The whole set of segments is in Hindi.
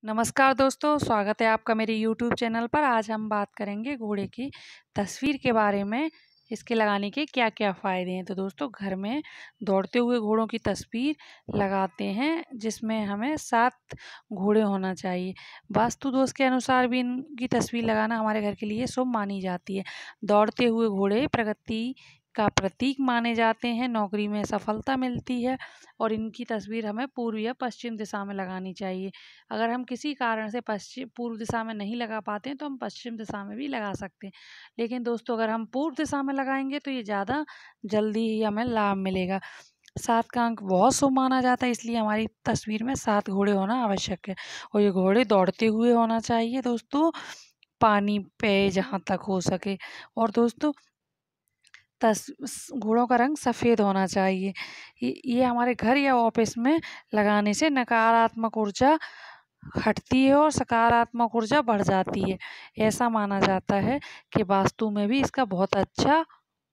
नमस्कार दोस्तों, स्वागत है आपका मेरे YouTube चैनल पर। आज हम बात करेंगे घोड़े की तस्वीर के बारे में। इसके लगाने के क्या-क्या फ़ायदे हैं। तो दोस्तों, घर में दौड़ते हुए घोड़ों की तस्वीर लगाते हैं, जिसमें हमें 7 घोड़े होना चाहिए। वास्तु दोष के अनुसार भी इनकी तस्वीर लगाना हमारे घर के लिए शुभ मानी जाती है। दौड़ते हुए घोड़े प्रगति का प्रतीक माने जाते हैं, नौकरी में सफलता मिलती है और इनकी तस्वीर हमें पूर्व या पश्चिम दिशा में लगानी चाहिए। अगर हम किसी कारण से पूर्व दिशा में नहीं लगा पाते हैं तो हम पश्चिम दिशा में भी लगा सकते हैं। लेकिन दोस्तों, अगर हम पूर्व दिशा में लगाएंगे तो ये ज़्यादा जल्दी ही हमें लाभ मिलेगा। 7 का अंक बहुत शुभ माना जाता है, इसलिए हमारी तस्वीर में 7 घोड़े होना आवश्यक है और ये घोड़े दौड़ते हुए होना चाहिए दोस्तों, पानी पे जहाँ तक हो सके। और दोस्तों, घोड़ों का रंग सफ़ेद होना चाहिए। ये हमारे घर या ऑफिस में लगाने से नकारात्मक ऊर्जा हटती है और सकारात्मक ऊर्जा बढ़ जाती है। ऐसा माना जाता है कि वास्तु में भी इसका बहुत अच्छा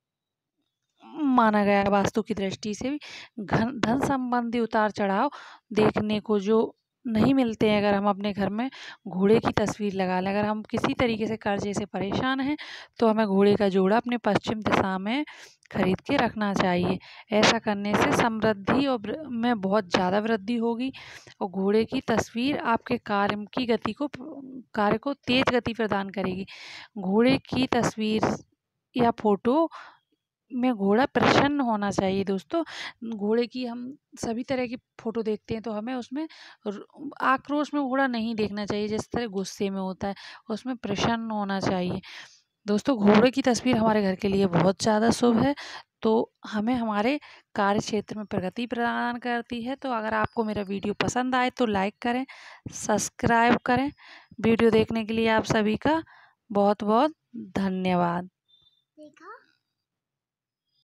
माना गया है। वास्तु की दृष्टि से भी धन संबंधी उतार चढ़ाव देखने को जो नहीं मिलते हैं, अगर हम अपने घर में घोड़े की तस्वीर लगा लें। अगर हम किसी तरीके से कर्जे से परेशान हैं तो हमें घोड़े का जोड़ा अपने पश्चिम दिशा में खरीद के रखना चाहिए। ऐसा करने से समृद्धि और में बहुत ज़्यादा वृद्धि होगी और घोड़े की तस्वीर आपके कार्य को तेज गति प्रदान करेगी। घोड़े की तस्वीर या फोटो में घोड़ा प्रसन्न होना चाहिए दोस्तों। घोड़े की हम सभी तरह की फ़ोटो देखते हैं तो हमें उसमें आक्रोश में घोड़ा नहीं देखना चाहिए, जिस तरह गुस्से में होता है, उसमें प्रसन्न होना चाहिए। दोस्तों, घोड़े की तस्वीर हमारे घर के लिए बहुत ज़्यादा शुभ है, तो हमें हमारे कार्य क्षेत्र में प्रगति प्रदान करती है। तो अगर आपको मेरा वीडियो पसंद आए तो लाइक करें, सब्सक्राइब करें। वीडियो देखने के लिए आप सभी का बहुत बहुत धन्यवाद।